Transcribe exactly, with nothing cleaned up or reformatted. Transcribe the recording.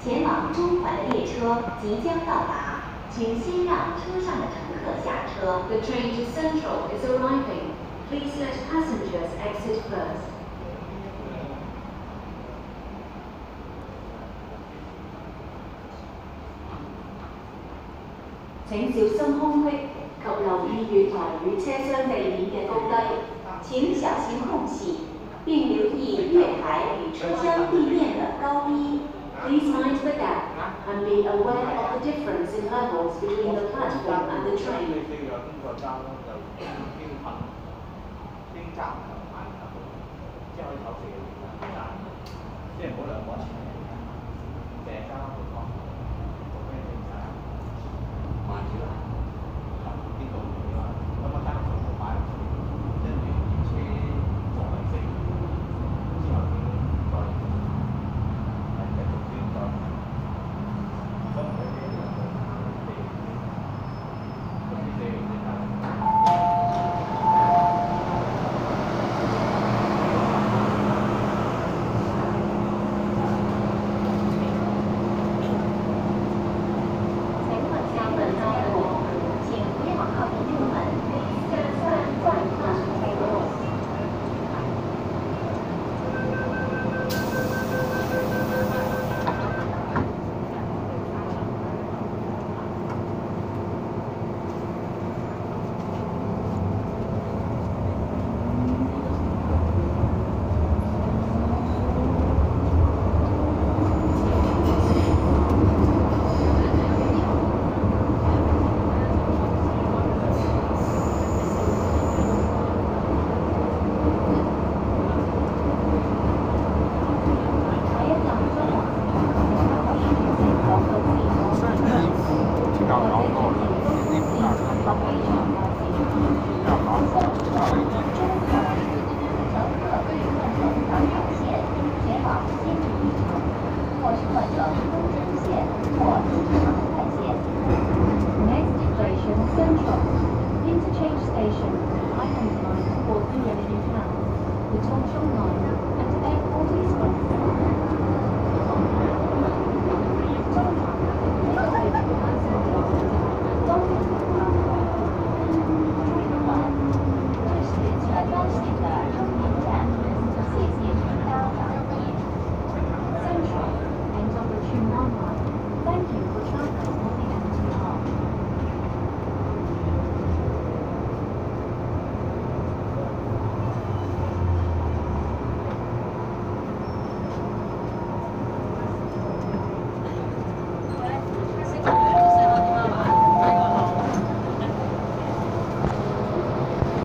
前往中环的列车即将到达，请先让车上的乘客下车。The train to Central is arriving. Please let passengers exit first. 請小心空隙及留意月台與車廂地面嘅高低。請小心空隙，並留意月台與車廂地面的高低。Please mind the gap and be aware of the difference in levels between the platform and the train. 中中南。